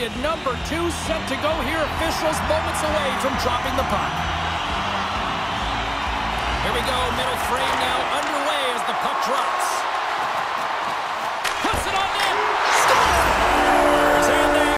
Period number 2 set to go here. Officials moments away from dropping the puck. Here we go. Middle frame now underway as the puck drops.